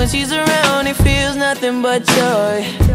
when she's around, it feels nothing but joy.